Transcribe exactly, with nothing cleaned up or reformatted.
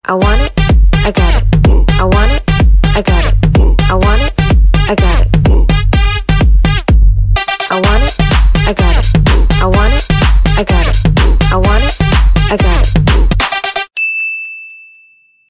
I want it, I got it. I want it, I got it. I want it, I got it. I want it, I got it. I want it, I got it. I want it, I got it.